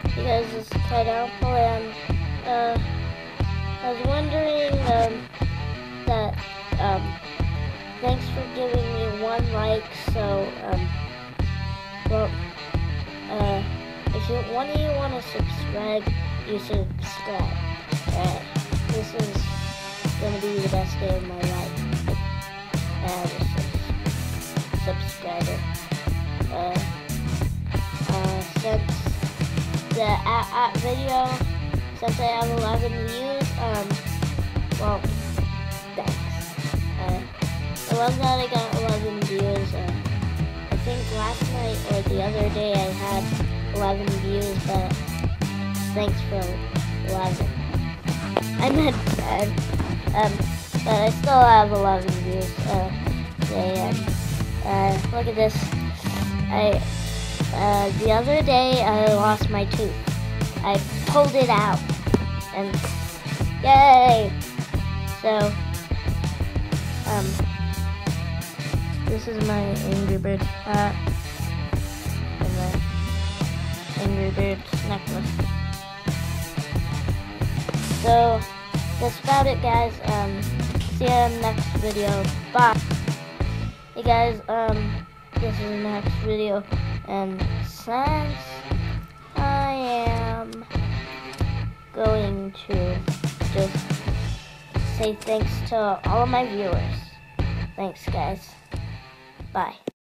you guys this is Kite Apple, and I was wondering that thanks for giving me 1 like. So well, if one of you want to subscribe, you subscribe. Alright, this is gonna be the best day of my life. Subscriber. Since the video, since I have 11 views, well, thanks. I love that I got 11 views. I think last night or the other day I had 11 views, but thanks for 11. I meant 10, but I still have 11 views today. And look at this. The other day I lost my tooth. I pulled it out, and yay! So, this is my Angry Birds hat and the Angry Birds necklace. So that's about it, guys. See you in the next video. Bye. Hey guys, this is the next video, and since I am going to just say thanks to all of my viewers. Thanks, guys. Bye.